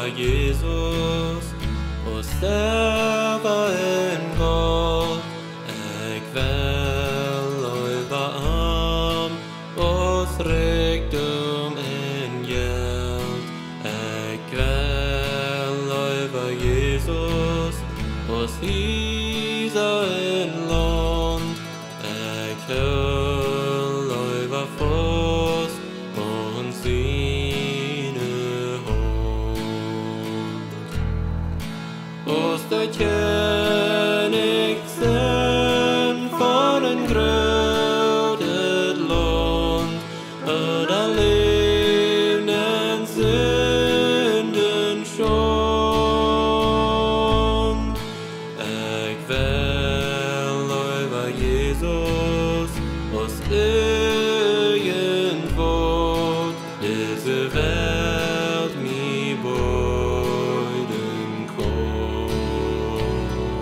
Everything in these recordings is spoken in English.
over Jesus, og server en God. Jeg vel over arm, oss rikdom en gjeld. Jeg vel over Jesus, oss hyser en land. Jeg høll over foss, og sine hånd. Oss det kjennigsen for en grødet land, og der levnen synden sjån. Jeg vel over Jesus, oss egen vårt, disse verd mi bøyden kom.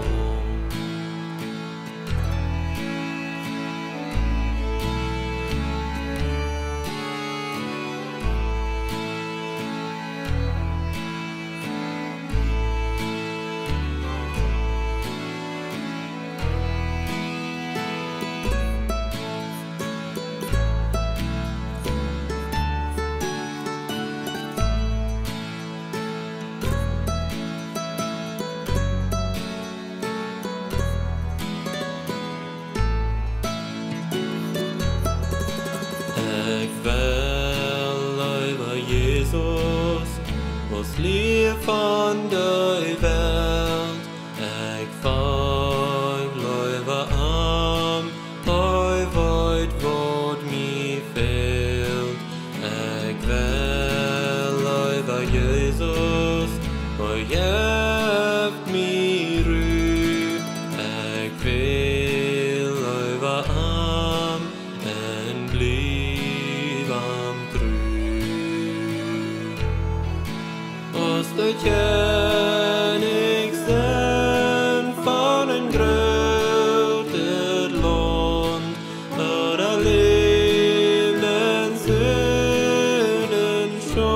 Jeg vel over Jesus, oss liv fant deg verd. Jeg feil over arm, og veit vårt mi feld. Jeg vel over Jesus, og gjevt mi ru. Jeg vil over arm, en blivam tru. Oss det kjennigsen for en grøtet land, og der levnen synden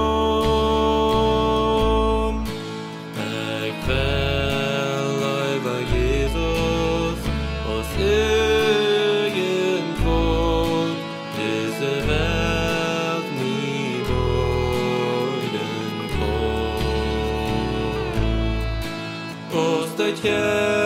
sjån. Jeg vel over Jesus, oss egen vårt, disse verd mi bøyden kom. Oss det